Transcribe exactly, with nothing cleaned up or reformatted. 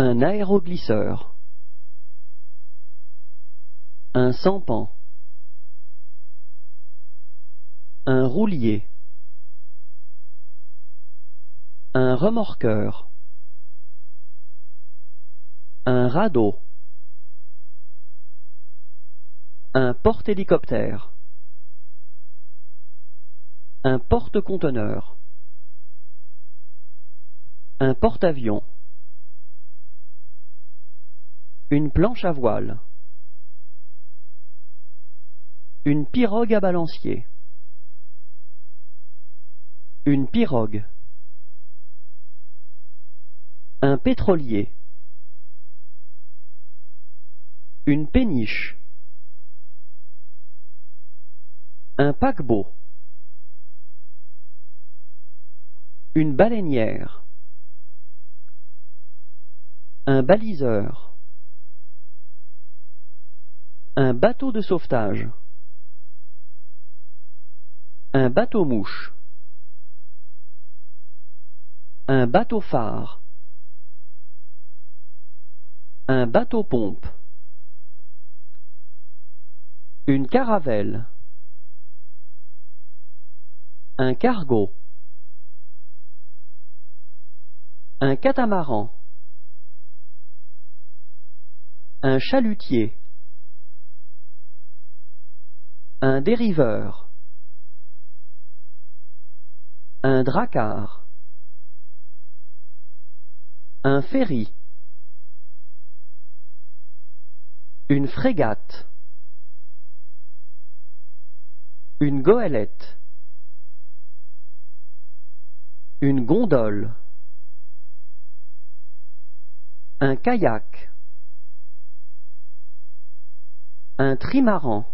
Un aéroglisseur. Un sampan. Un roulier. Un remorqueur. Un radeau. Un porte-hélicoptère. Un porte-conteneur. Un porte-avions. Une planche à voile. Une pirogue à balancier. Une pirogue. Un pétrolier. Une péniche. Un paquebot. Une baleinière. Un baliseur. Un bateau de sauvetage. Un bateau-mouche. Un bateau-phare. Un bateau-pompe. Une caravelle. Un cargo. Un catamaran. Un chalutier. Un dériveur. Un dracard. Un ferry. Une frégate. Une goélette. Une gondole. Un kayak. Un trimaran.